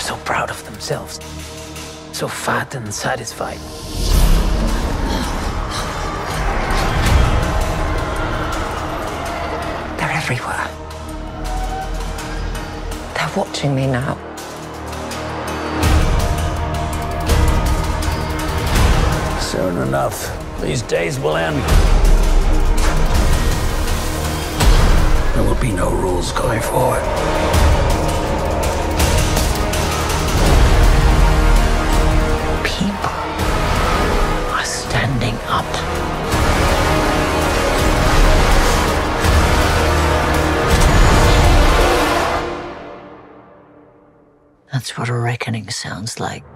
so proud of themselves, so fat and satisfied. They're everywhere. They're watching me now. Soon enough, these days will end. There will be no rules going forward. People are standing up. That's what a reckoning sounds like.